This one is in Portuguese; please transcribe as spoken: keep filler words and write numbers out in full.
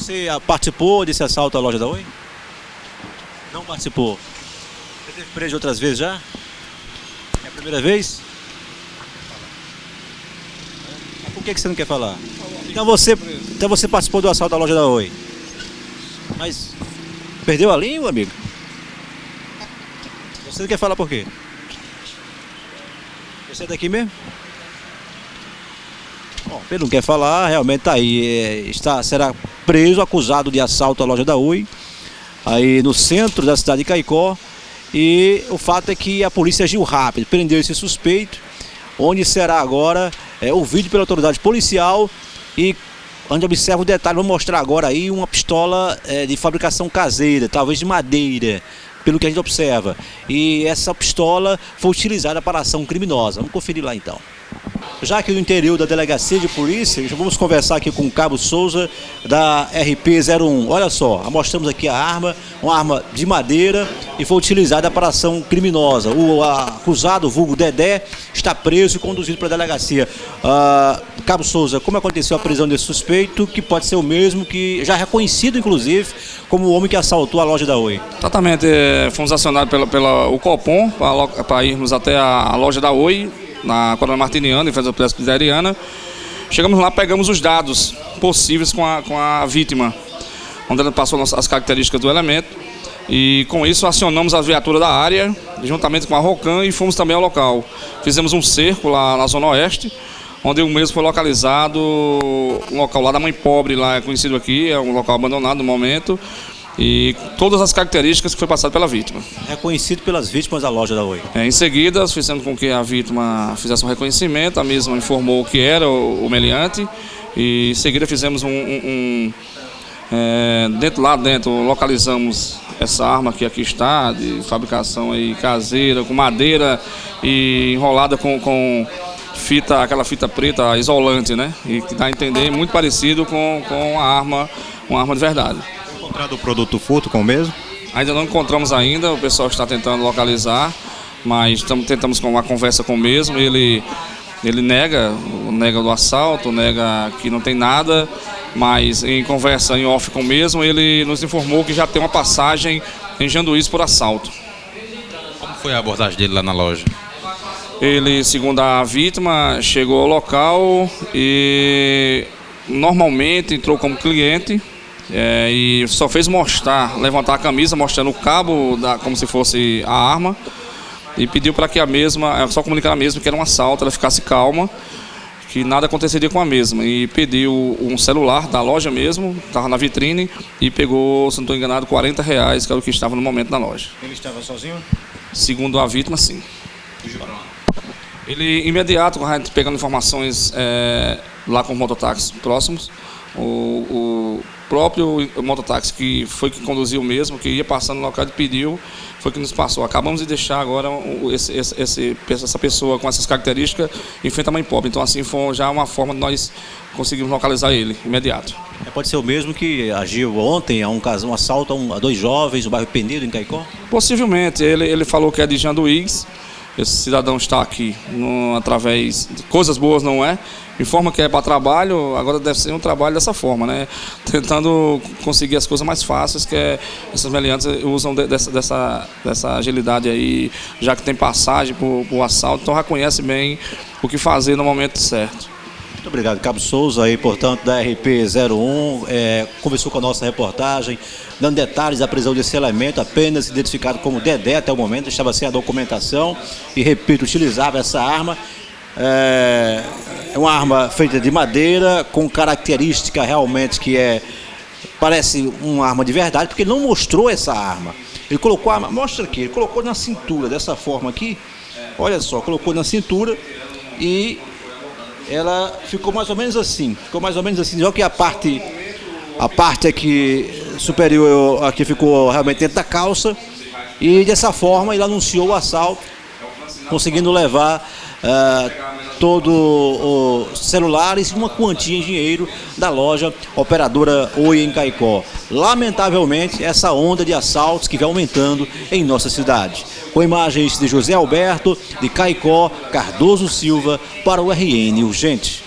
Você participou desse assalto à loja da Oi? Não participou. Você teve preso outras vezes já? É a primeira vez? Por que que você não quer falar? Então você, então você participou do assalto à loja da Oi. Mas perdeu a língua, amigo? Você não quer falar por quê? Você é daqui mesmo? Bom, ele não quer falar, realmente está aí. É, está, será preso, acusado de assalto à loja da Oi, aí no centro da cidade de Caicó. E o fato é que a polícia agiu rápido, prendeu esse suspeito, onde será agora é, ouvido pela autoridade policial e onde observa o detalhe. Vou mostrar agora aí uma pistola é, de fabricação caseira, talvez de madeira, pelo que a gente observa. E essa pistola foi utilizada para ação criminosa. Vamos conferir lá então. Já aqui no interior da delegacia de polícia, já vamos conversar aqui com o Cabo Souza da R P zero um. Olha só, mostramos aqui a arma, uma arma de madeira e foi utilizada para ação criminosa. O acusado, vulgo Dedé, está preso e conduzido para a delegacia. Uh, Cabo Souza, como aconteceu a prisão desse suspeito, que pode ser o mesmo, que já reconhecido inclusive como o homem que assaltou a loja da Oi? Exatamente, fomos acionados pelo, pelo o Copom para irmos até a loja da Oi, na Coronel Martiniano, em frente à Presbiteriana. Chegamos lá, pegamos os dados possíveis com a, com a vítima, onde ela passou as características do elemento, e com isso acionamos a viatura da área, juntamente com a Rocan, e fomos também ao local. Fizemos um cerco lá na Zona Oeste, onde o mesmo foi localizado, um local lá da Mãe Pobre, lá é conhecido aqui, é um local abandonado no momento, e todas as características que foi passado pela vítima. Reconhecido pelas vítimas da loja da Oi. É, em seguida, fizemos com que a vítima fizesse um reconhecimento, a mesma informou que era o, o meliante, e em seguida fizemos um... um, um é, dentro, lá dentro localizamos essa arma que aqui está, de fabricação aí caseira, com madeira e enrolada com, com fita, aquela fita preta isolante, né? E que dá a entender muito parecido com, com a arma, uma arma de verdade. Encontrado o produto furto com o mesmo? Ainda não encontramos ainda, o pessoal está tentando localizar, mas estamos, tentamos com uma conversa com o mesmo, ele, ele nega, nega do assalto, nega que não tem nada, mas em conversa em off com o mesmo, ele nos informou que já tem uma passagem em Janduís por assalto. Como foi a abordagem dele lá na loja? Ele, segundo a vítima, chegou ao local e normalmente entrou como cliente, É, e só fez mostrar, levantar a camisa, mostrando o cabo, da, como se fosse a arma, e pediu para que a mesma, só comunicar a mesma que era um assalto, ela ficasse calma, que nada aconteceria com a mesma. E pediu um celular da loja mesmo, estava na vitrine, e pegou, se não estou enganado, quarenta reais, que era o que estava no momento na loja. Ele estava sozinho? Segundo a vítima, sim. Ele, imediato, pegando informações é, lá com os mototáxis próximos, o, o próprio mototáxi que foi que conduziu mesmo, que ia passando no local e pediu, foi que nos passou. Acabamos de deixar agora esse, esse, esse, essa pessoa com essas características em frente à Mãe Pobre. Então assim foi já uma forma de nós conseguirmos localizar ele imediato. É, pode ser o mesmo que agiu ontem a um, caso, um assalto a, um, a dois jovens no bairro Penedo, em Caicó? Possivelmente. Ele, ele falou que é de Janduís. Esse cidadão está aqui no, através de coisas boas, não é? Informa que é para trabalho, agora deve ser um trabalho dessa forma, né? Tentando conseguir as coisas mais fáceis, que é, essas meliantes usam de, dessa, dessa, dessa agilidade aí, já que tem passagem para o assalto, então já conhece bem o que fazer no momento certo. Muito obrigado, Cabo Souza, aí, portanto, da R P zero um, é, conversou com a nossa reportagem, dando detalhes da prisão desse elemento, apenas identificado como Dedé até o momento, estava sem a documentação e, repito, utilizava essa arma. É uma arma feita de madeira, com característica realmente que é, parece uma arma de verdade, porque ele não mostrou essa arma. Ele colocou a arma, mostra aqui, ele colocou na cintura, dessa forma aqui, olha só, colocou na cintura e ela ficou mais ou menos assim, ficou mais ou menos assim, só que a parte, a parte aqui superior aqui ficou realmente dentro da calça, e dessa forma ele anunciou o assalto, conseguindo levar uh, todo os celulares e uma quantia em dinheiro da loja operadora Oi em Caicó. Lamentavelmente, essa onda de assaltos que vem aumentando em nossa cidade. Com imagens de José Alberto, de Caicó, Cardoso Silva, para o R N Urgente.